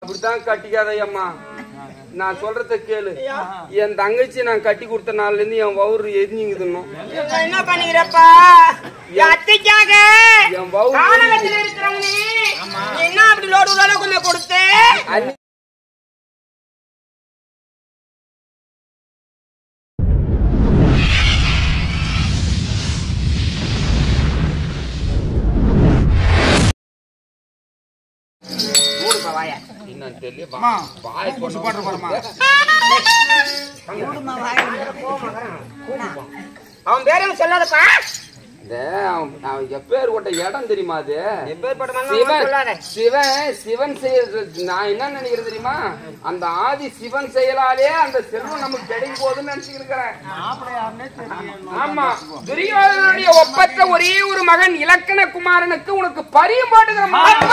அப்படித்தான் கட்டிக்காதையம்மா. நான் சொல்றத கேளு. என் தங்கச்சி நான் கட்டி கொடுத்த நாள்ல இருந்து என் வவுறு எரிஞ்சுங்குதுன்னு என்ன பண்ணிக்கிறப்பா? அத்தைக்காக என் வவுறு என்ன அப்படி லோடு அளவுக்கு கொடுத்தேன். அவன் பேரும் சொல்லாதப்பா. எப்பேர் கொண்ட இடம் தெரியுமா? அது சிவன் செய்யறது. நான் என்ன நினைக்கிறேன் தெரியுமா? அந்த ஆதி சிவன் செயலாலே அந்த செல்வம் நமக்கு கிடைக்கும் போதுன்னு நினைச்சுக்கிறேன். ஆமா, துரியோதனுடைய ஒப்பற்ற ஒரே ஒரு மகன் இலக்கண குமாரனுக்கு உனக்கு பரியும் போட்டுக்கிற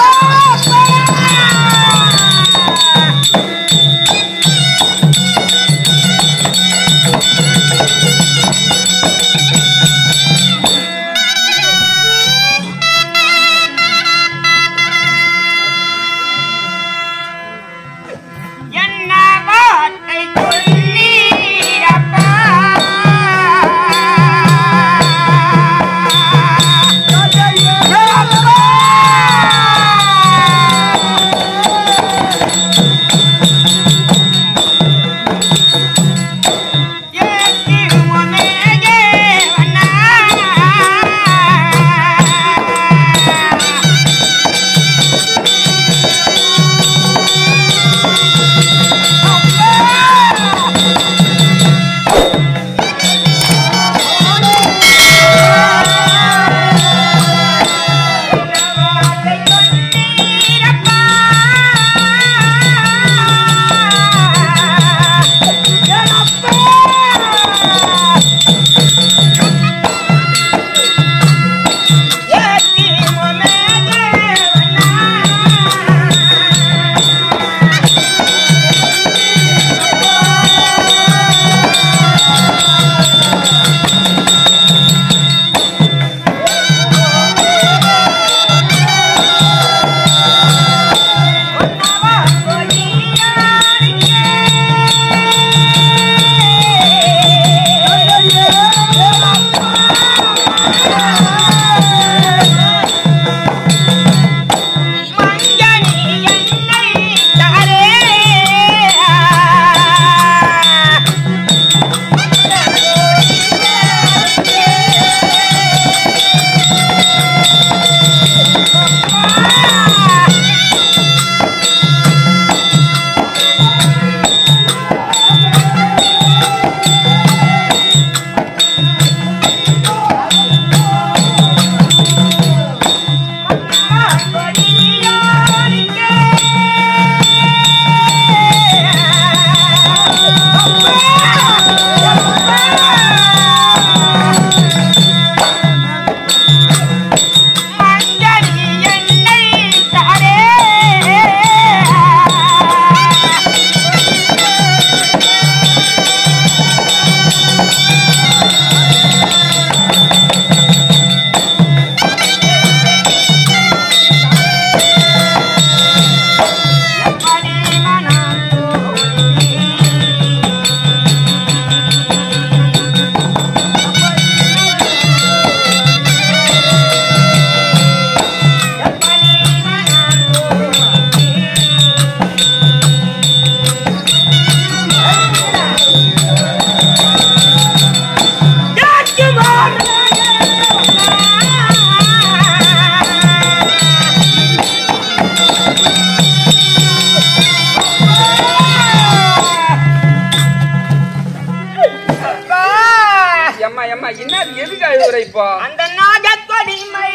அந்த நாகக்கொடி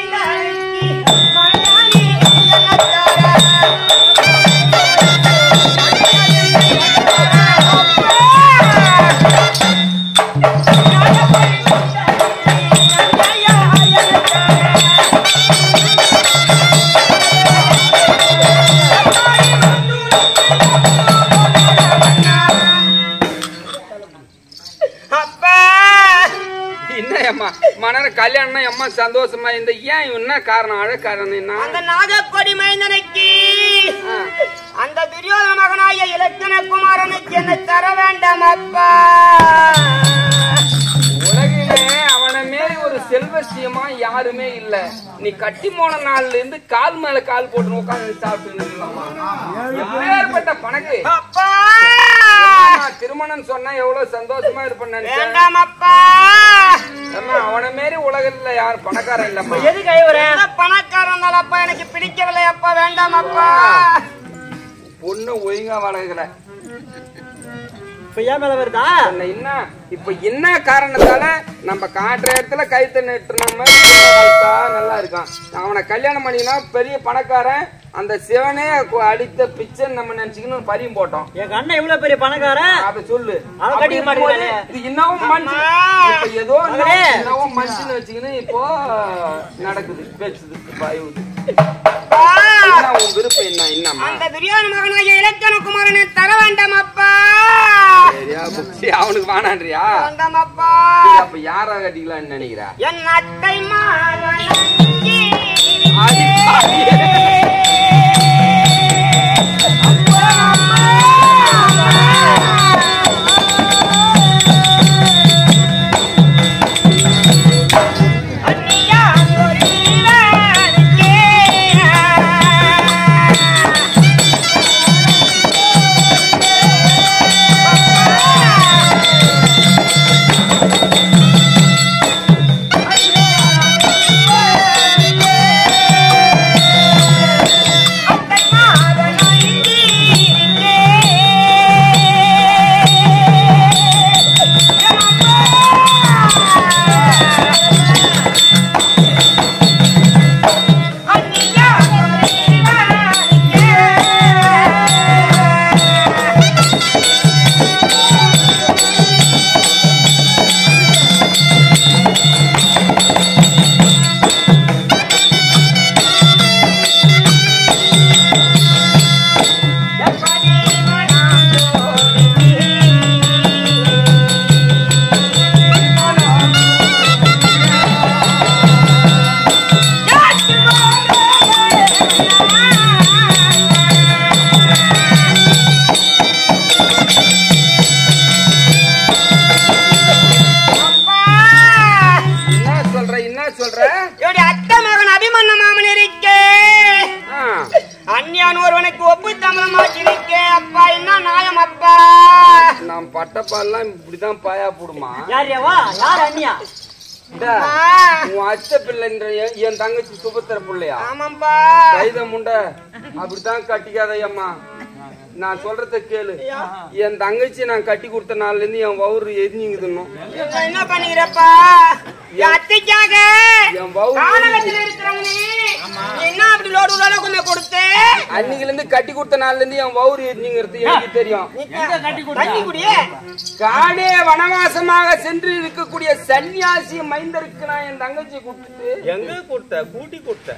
மன்னர் கல்யாணம்னா அம்மா சந்தோஷமா இந்த ஏன் என்ன காரணம் அழ காரணம் என்ன? அந்த நாகக்கொடி மைந்தனுக்கு அந்த துரியோ இலக்கண குமாரனுக்கு என்ன தர வேண்டாம் அப்பா. உலகிலே அவனை மேல ஒரு செல்வசியமா யாருமே இல்ல. நீ கட்டி போன நாள்ல இருந்து கால் மேல கால் போட்டு உட்காந்து சாப்பிட்டு எப்பேற்பட்ட பணக்கு அப்பா திருமணம் சொன்னா எவ்வளவு சந்தோஷமா இருப்பேன்னு வேண்டாம் அப்பா. அவனை மாரி உலகத்துல யார் பணக்காரன் இல்லம்மா. எது கைவரேன் பணக்காரன் அப்பா எனக்கு பிடிக்கவில்லை அப்பா. வேண்டாம் அப்பா. பொண்ணு ஒழுங்கா வளர்க்கல இப்ப என்ன காரணத்தால நம்ம காட்டுற இடத்துல கைத்த நெட்டுனோம் நல்லா இருக்கான். அவனை கல்யாணம் பண்ணினா பெரிய பணக்காரன். அந்த சிவனே அடித்த பிச்சை நம்ம நினைச்சுக்கணும் பரியும் போட்டோம். எங்க அண்ணன் இவ்வளவு பெரிய பணக்காரன் அத சொல்லு. இது இன்னமும் ஏதோ இன்னமும் மனுஷன் வச்சுக்கின்னு இப்போ நடக்குது பேசுது பாயுது. உன் விருப்பம் என்ன? என்னம்மா அந்த துரியோதன மகனாகிய இலக்கண குமாரனை தர வேண்டாம் அப்பா. சரியா புக்ஸி அவனுக்கு வானான்றியா? வேண்டாம் அப்பா. அப்ப யாரா கட்டிக்கலாம்னு நினைக்கிறா? என் அத்தை மகன் பட்டப்பாலாம் இப்படிதான் பாயா போடுமா? உன் அச்ச பிள்ளைன்ற என் தங்கச்சி சுபத்திர பிள்ளையா? கைத முண்டை அப்படித்தான் கட்டிக்காதையம்மா. நான் சொல்றத கேளு. என் தங்கச்சி நான் கட்டி கொடுத்த நாள்ல இருந்து என் வவுறு எரிஞ்சுங்குதுன்னும். என்ன பண்ணிக்கிறப்பா? அத்தைக்காக என் வவுறு என்ன அப்படி லோடு அளவுக்கு கொடுத்து அன்னைக்குல இருந்து கட்டி கொடுத்த நாள்ல இருந்து என் வவுறு எரிஞ்சுங்கிறது எனக்கு தெரியும். காடே வனவாசமாக சென்று இருக்கக்கூடிய சன்னியாசி மைந்தருக்கு நான் என் தங்கச்சி கூப்பிட்டு எங்க கொடுத்த கூட்டி கொடுத்த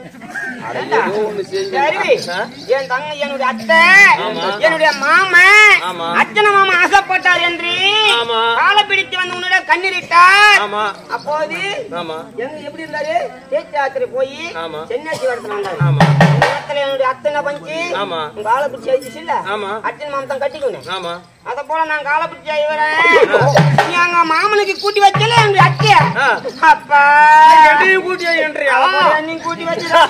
என் தங்க என்னுடைய அத்தை என்னுடைய மாமன் அச்சன மாமா ஆசைப்பட்டார் என்று காலை பிடித்து வந்து உன்னிடம் கண்ணீரிட்டார். அப்போது எப்படி இருந்தாரு? பேச்சாத்திரை போய் சென்னாச்சி வரத்துல வந்தாரு. என்னுடைய அத்தை என்ன பண்ணி உங்க காலை பிடிச்சி ஆயிடுச்சு இல்ல? அச்சன் மாமன் தான் கட்டிக்கணும். அத போல நான் காலை பிடிச்சி ஆயிடுறேன். எங்க மாமனுக்கு கூட்டி வச்சல எங்க அத்தை. அப்பா கூட்டி நீங்க கூட்டி வச்சு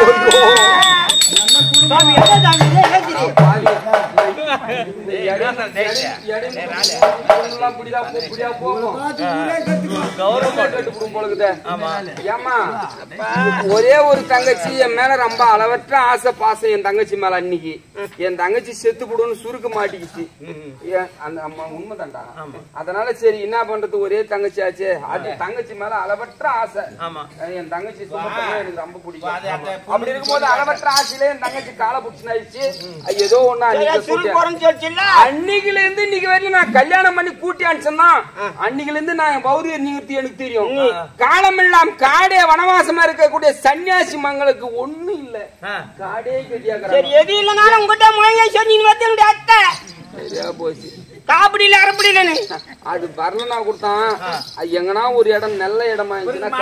ஒரே ஒரு தங்கச்சி என் மேல ரொம்ப அளவற்ற ஆசை பாசம் என் தங்கச்சி மேல. அன்னைக்கு என் தங்கச்சி செத்து போடுன்னு சுருக்க மாட்டிக்கிச்சு. அந்த அம்மா உண்மைதான்டா. அதனால சரி என்ன பண்றது, ஒரே தங்கச்சி ஆச்சு. அது தங்கச்சி மேல அளவற்ற ஆசை. என் தங்கச்சி எனக்கு ரொம்ப பிடிக்கும். அப்படி இருக்கும்போது அளவற்ற ஆசையில என் தங்கச்சி காலை புடிச்சுனாயிடுச்சு. ஏதோ ஒண்ணு அன்னைக்குல இருந்து இன்னைக்கு வரைக்கும் நான் கல்யாணம் பண்ணி கூட்டி அனுப்பிச்சேன்னா அன்னைக்குல இருந்து நான் பௌரிய நிறுத்தி எனக்கு தெரியும். காலமெல்லாம் காடே வனவாசமா இருக்கக்கூடிய சன்னியாசி மங்களுக்கு ஒண்ணு இல்ல. காடே கட்டியா எது இல்லனாலும் உங்ககிட்ட முழங்க சொல்லி அத்தை சரியா போச்சு. காப்படி இல்ல அரப்படி இல்லன்னு அது வரலனா கொடுத்தான். எங்கனா ஒரு இடம் நல்ல இடமா இருந்துச்சுன்னா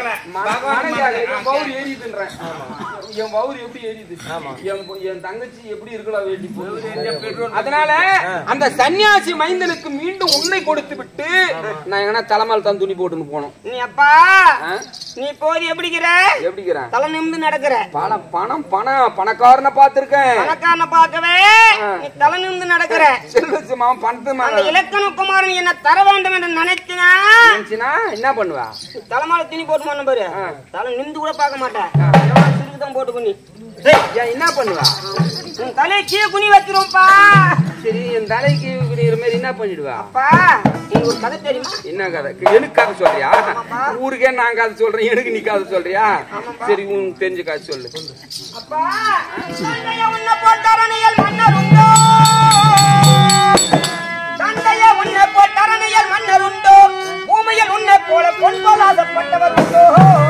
பவுர் ஏறிதுன்றேன். என் பவுர் எப்படி ஏறிது? என் தங்கச்சி எப்படி இருக்கலாம் வேண்டி போகுது. அதனால அந்த சன்னியாசி மைந்தனுக்கு மீண்டும் உன்னை கொடுத்து விட்டு நான் எங்கனா தலைமால் தான் துணி போட்டுன்னு போனோம். நீ அப்பா நீ போது எப்படிக்கிற? எப்படிக்கிறேன்? தலை நிமிந்து நடக்கிற. பணம் பணக்காரனை பார்த்திருக்கேன். பணக்காரனை பார்க்கவே நீ தலை நிமிந்து நடக்கிற. செல்வச்சு மாமன் பணத்து அந்த இலக்கண குமாரன் என்ன தர வேண்டும் என்று நினைச்சினா என்ன பண்ணுவா? தலைமால துணி போட்டு போன பாரு, தலை நிமிந்து கூட பார்க்க மாட்டேன். சுருக்குதான் போட்டு பண்ணி என்ன பண்ணுவா? உன் தலையை கீழே குனி வச்சிருவோம்ப்பா. சரி, என் தலைக்கு குனிகிற மாதிரி என்ன பண்ணிடுவா? அப்பா எனக்கு ஒரு கதை தெரியுமா? என்ன கதை? எனக்கு கதை சொல்றியா? ஊருக்கே நான் கதை சொல்றேன், எனக்கு நீ கதை சொல்றியா? சரி, உனக்கு தெரிஞ்ச கதை சொல்லு. அப்பா தந்தைய உன்னை போட்டரணியல் மன்னர் உண்டோ, தந்தைய உன்னை போட்டரணியல் மன்னர் உண்டோ, பூமியில் உன்னை போல பொன்போல் ஆசைப்பட்டவர் உண்டோ.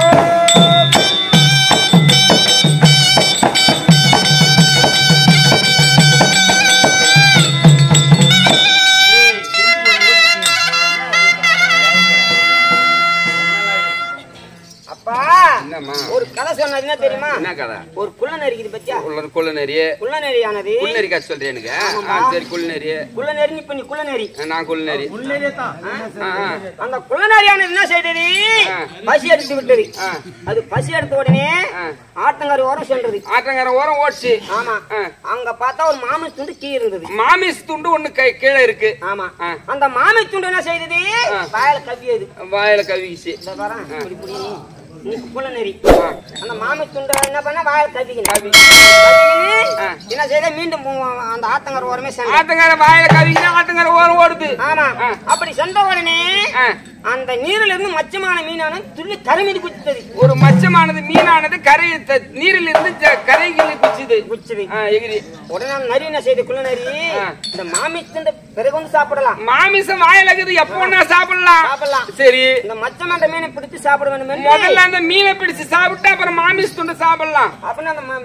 ஒரு கதை சொன்னது என்ன தெரியுமா? என்ன கதை? ஒரு குள்ளநரி இருக்குது பத்தியா? குள்ளநரி. குள்ளநரியானது குள்ளநரி கதை சொல்றேன் எனக்கு. சரி, குள்ளநரி. குள்ளநரி இப்ப நீ குள்ளநரி, நான் குள்ளநரி. அந்த குள்ளநரியானது என்ன செய்தது? பசி எடுத்து விட்டது. அது பசி எடுத்த உடனே ஆட்டங்கரை ஓரம் சென்றது. ஆட்டங்கரை ஓரம் ஓடிச்சு. ஆமா. அங்க பார்த்தா ஒரு மாமிஸ் துண்டு கீழே இருந்தது. மாமிஸ் துண்டு ஒண்ணு கீழே இருக்கு. ஆமா. அந்த மாமிஸ் துண்டு என்ன செய்தது? வாயில கவ்வியது. வாயில கவ்விச்சு. குள்ளநரி அந்த மாமி துண்டை என்ன பண்ண வாயில கவிக்கணும். என்ன செய்த மீண்டும் அந்த ஆத்தங்கரை ஓரமே ஆத்தங்கரை வாயில கவிக்கினா ஆத்தங்கரை ஓரம் ஓடுது. ஆமா. அப்படி சென்ற உடனே அந்த நீரில் இருந்து மச்சமான மீனானது துள்ளி கரை மீது குச்சித்தது. ஒரு மச்சமானது மீனானது கரை நீரில் இருந்து கரைகளை குச்சிது எகிரி. உடனே நரி என்ன செய்து? குள்ளநரி இந்த மாமிஸ் துண்டை பிறகு வந்து சாப்பிடலாம். மாமிசம் வாயில இருக்குது, எப்ப வேணா சாப்பிடலாம். சரி, இந்த மச்சமான மீனை பிடித்து சாப்பிட வேண்டும். முதல்ல அந்த மீனை பிடிச்சு சாப்பிட்டு அப்புறம் மாமிஸ் துண்டை சாப்பிடலாம். அப்படின்னு அந்த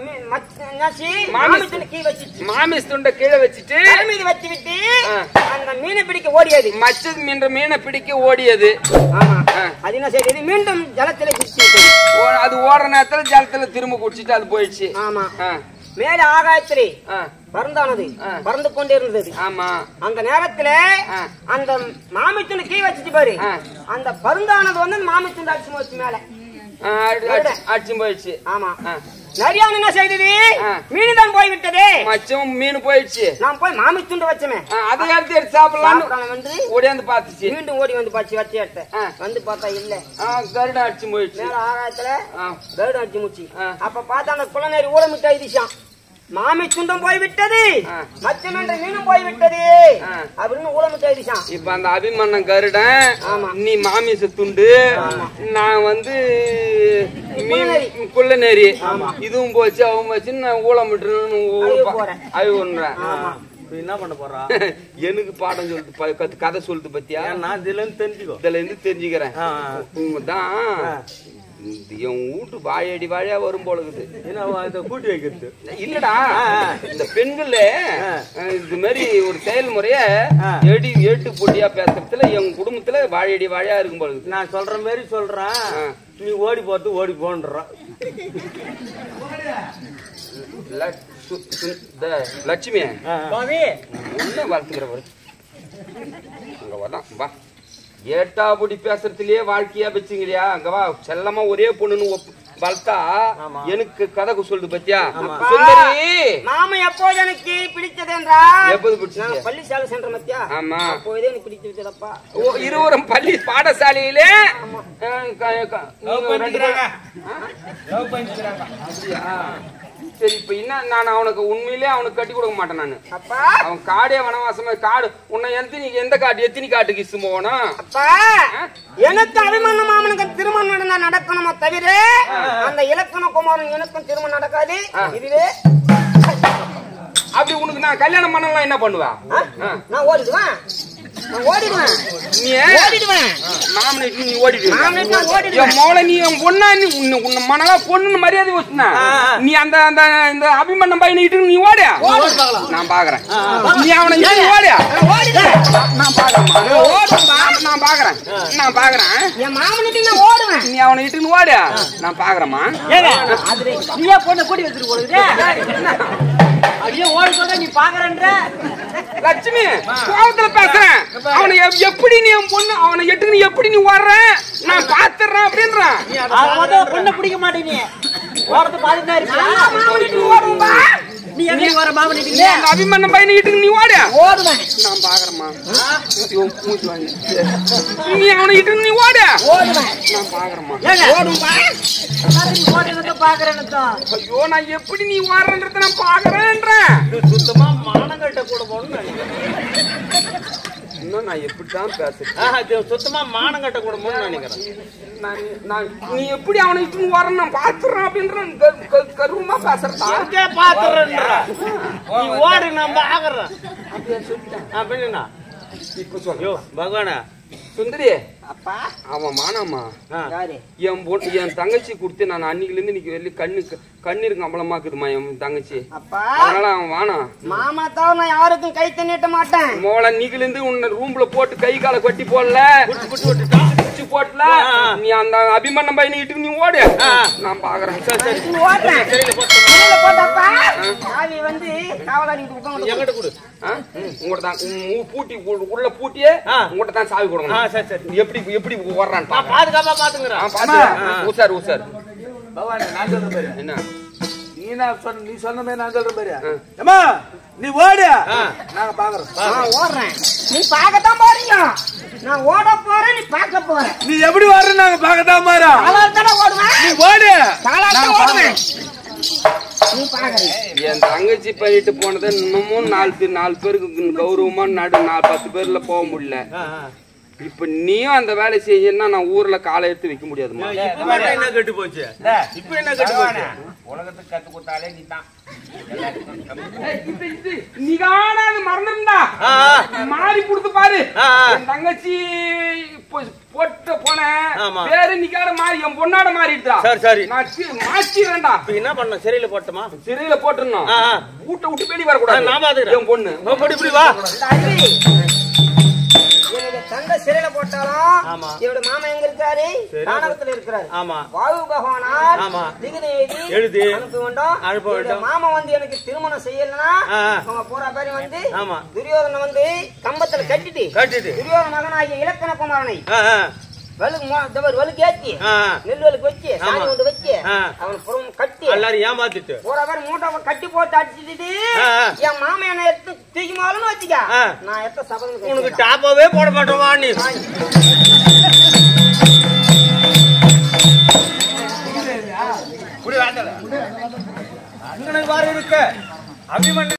மாமிஸ் துண்டை கீழே வச்சு மாமிஸ் துண்டை கீழே வச்சுட்டு மீது வச்சு விட்டு அந்த மீனை பிடிக்க ஓடியது. மச்ச மீனை பிடிக்க ஓடியது. ஆமா. அது என்ன செய்தது? மீண்டும் ஜலத்திலே குதிச்சு அது ஓடுற நேரத்துல ஜலத்துல திரும்ப குடிச்சிட்டு அது போயிடுச்சு. ஆமா. மேல ஆகாயத்திலே பறந்தானது பறந்து கொண்டே இருந்தது. ஆமா. அந்த நேரத்துல அந்த மாமித்துண்டு கீழே வச்சுட்டு பாரு, அந்த பருந்தானது வந்து மாமித்துண்டு அடிச்சு போச்சு, மேல அடிச்சு போயிடுச்சு. ஆமா. நரியான் என்ன செய்தது? மீன் தான் போய்விட்டது. மச்சம் மீன் போயிடுச்சு. நான் போய் மாமித்துண்டு வச்சமே அதை எடுத்து சாப்பிடலாம் வந்து ஓடியாந்து பாத்துச்சு. மீண்டும் ஓடி வந்து பாச்சு வச்சு எடுத்த வந்து பார்த்தா இல்ல, கருடம் அடிச்சு போயிடுச்சு. மேல ஆகாயத்துல கருடம் அடிச்சு முச்சு. அப்ப பார்த்தா அந்த குள்ளநரி ஊழமிட்டு ஐதிச்சான். மாமி துண்டம் போய்விட்டது, மச்சம் என்ற மீனும் போய்விட்டது அப்படின்னு ஊழமிட்டு ஐதிச்சான். இப்ப அந்த அபிமன்னன் கருடன், நீ மாமிச துண்டு, நான் வந்து குள்ளநரி. இதுவும் போச்சு அவங்க போச்சு, நான் ஊழமிட்டு அவி ஒண்றேன். என்ன பண்ண போறா? எனக்கு பாடம் சொல்லிட்டு கதை சொல்லிட்டு பத்தியா? நான் இதுல இருந்து தெரிஞ்சுக்கோ. இதுல இருந்து தெரிஞ்சுக்கிறேன். தான் என் வீட்டு வாழடி வாழையா வரும் போலக்குது. கூட்டி வைக்கிறது இல்லடா, இந்த பெண்கள் இது மாதிரி ஒரு செயல்முறைய ஏட்டு போட்டியா பேசுறதுல என் குடும்பத்துல வாழையடி வாழையா இருக்கும் போலக்குது. நான் சொல்ற மாதிரி சொல்றேன், நீ ஓடி போறது ஓடி போன்றான். லட்சுமி வளர்த்துக்கிறவர் அங்க வரலாம். வா, ஏட்டாபுடி பேசுறதுலயே வாழ்க்கையா வச்சுங்களையா? அங்க வா, செல்லமா ஒரே பொண்ணுன்னு வளர்த்தா எனக்கு கதை சொல்லுது பத்தியா? மாமா எப்போது எனக்கு பிடிச்சது என்றா? எப்போது பிடிச்சது? பள்ளி சாலை சென்ற மத்தியா? ஆமா, அப்போதே எனக்கு பிடிச்சு விட்டதப்பா. இருவரும் பள்ளி பாடசாலையிலே சரி. இப்ப என்ன, நான் அவனுக்கு உண்மையிலே அவனுக்கு கட்டி கொடுக்க மாட்டேன். நானு அவன் காடே வனவாசமா காடு. உன்னை எந்த காட்டு எத்தனை காட்டுக்கு இசு போகணும்? எனக்கு அபிமன்ன மாமனுக்கு திருமணம் நடக்கணுமா தவிர அந்த இலக்கண குமாரன் எனக்கும் திருமணம் நடக்காது. இதுவே அப்படி உனக்கு நான் கல்யாணம் பண்ணலாம் என்ன பண்ணுவா? நான் ஓடிடுவேன். நான் ஓடிடுவேன். நீ ஓடிடுவேன். மாமனை இட்டு நீ ஓடிடு. மாமனை இட்டு நான் ஓடிடுவேன். என் மோளை நீ என் பொண்ணா நீ உன்னை மனலா பொண்ணுன்னு மரியாதை வச்சுனா நீ அந்த அந்த இந்த அபிமன்யம் பையனை இட்டு நீ ஓடு. நான் பாக்குறேன். நீ அவனை இட்டு ஓடு. நான் பாக்குறேன். நான் பாக்குறேன். என் மாமனுக்கு நான் ஓடுவேன். நீ அவனை இட்டு ஓடு. நான் பாக்குறேம்மா. நீயே பொண்ணை கூட்டி வச்சிட்டு போகுது. அப்படியே ஓடி சொல்ற நீ பாக்குறன்ற லட்சுமி கோவத்துல பேசுறேன். அவனை எப்படி நீ பொண்ணு அவனை எட்டு நீ எப்படி நீ வர்ற நான் பாத்துறேன் அப்படின்றான். பொண்ணை பிடிக்க மாட்டேன். நீ ஓரத்து பாத்துட்டு இருக்க. நீ எங்க வர மாமன் நீ அந்த அபிமன்யம் பையனை இட்டு நீ ஓடு. ஓடுவேன். நான் பாக்குறேம்மா. நீ அவனை இட்டு நீ ஓடு. ஓடுவேன். நான் பாக்குறேம்மா. ஓடும்பா. நீ ஓடுறத பாக்குறேன்னு தான். ஐயோ நான் எப்படி நீ ஓடுறன்றத நான் பாக்குறேன்றேன். சுத்தமா மானங்கட்ட கூட போகணும்னு இன்னும் நான் எப்படித்தான் பேசுறேன். சுத்தமா மானங்கட்ட கூட போகணும்னு நினைக்கிறேன். நீ எப்படி அவனை இட்டு வரணும் நான் பாத்துறேன் அப்படின்ற கருவமா பேசுறதா பாத்துறேன்ற நீ ஓடு நான் பாக்குறேன் அப்படின்னா இப்ப சொல்ல யோ பகவானா சுந்தரி அப்பா அவன் மானாமா யாரு என் தங்கச்சி கொடுத்து நான் அன்னைக்குல இருந்து இன்னைக்கு வெளியே கண்ணீருக்கு அம்பலமாக்குதுமா என் தங்கச்சி. அப்பா அதனால அவன் வானா மாமா தான் நான் யாருக்கும் கை தண்ணிட்ட மாட்டேன். மோள நீக்குல இருந்து உன்னை ரூம்ல போட்டு கை காலை கட்டி போடல போட்டல நீ அந்த அபிமன்யம் பையனை இட்டு நீ ஓடு. நான் பாக்குறேன். சரி ஓடுறேன். போட்டப்பா சாவி வந்து காவலாளி எங்கிட்ட கொடு. உங்கள்ட்ட தான் பூட்டி உள்ள பூட்டியே உங்கள்ட்ட தான் சாவி கொடுக்கணும். சரி சரி எப்படி எப்படி ஓடுறான்னு பாதுகாப்பா பாத்துக்கிறேன். ஊசார் ஊசார் பகவான் நான் சொல்றேன் பாரு. என்ன நீ சொன்ன மாதிரி நான் சொல்றேன் பாரு. அம்மா நீ ஓடு. நாங்க பாக்குறோம். நான் ஓடுறேன். நீ பார்க்கத்தான் போறீங்க. நான் ஓட போறேன். நீ பார்க்க போற. நீ எப்படி வர்ற நாங்க பார்க்கத்தான் போறோம். காலால ஓடுவேன். நீ ஓடு. காலால ஓடுவேன். நீ பாக்குறீ. என் தங்கச்சி பண்ணிட்டு போனதை இன்னமும் 4 பேருக்கு கௌரவமா 10 பேர்ல போக முடியல. இப்ப நீயும் அந்த வேலை செய்யணும்னா நான் ஊர்ல காலை எடுத்து வைக்க முடியாதுமா. என்ன கெட்டு போச்சு இப்ப என்ன கெட்டு போச்சு உலகத்துக்கு கத்து கொடுத்தாலே நீ தான் நீதான மறந்துருந்தா மாறி கொடுத்து பாரு. என் தங்கச்சி போட்டு போன பேரு நிக்காத மாறி என் பொண்ணாட மாறிடுதா. சரி சரி நான் மாற்றி வேண்டாம். என்ன பண்ண சிறையில போட்டமா சிறையில போட்டுருந்தோம். வீட்டை விட்டு வெளியே வரக்கூடாது. நான் பாத்துக்கிறேன். என் பொண்ணு இப்படி வா. என்னுடைய தங்க சிறையில போட்டாலும் என்னோட மாமா எங்க இருக்காரு? கானகத்துல இருக்கிறாரு. ஆமா வாயு பகவானார் ஆமா திகிதை எழுதி அனுப்ப வேண்டும். மாமா வந்து எனக்கு திருமணம் செய்யலன்னா அவங்க போற பேரு வந்து துரியோதனை வந்து கம்பத்துல கட்டிட்டு துரியோதன மகனாகிய இலக்கண குமாரனை வலுக்கு ஏற்றி நெல்வலுக்கு வச்சு சாமி கொண்டு வச்சு அவன் புறம் கட்டி எல்லாரும் ஏமாத்திட்டு போற பேரு மூட்டை கட்டி போட்டு அடிச்சுட்டு என் மாமா என்ன எடுத்து தூக்கி மாலன்னு வச்சுக்க நான் எத்த சபதம் உனக்கு டாப்பாவே போட மாட்டோமா நீ அங்கனுக்கு வாரம் இருக்கு அபிமன்யு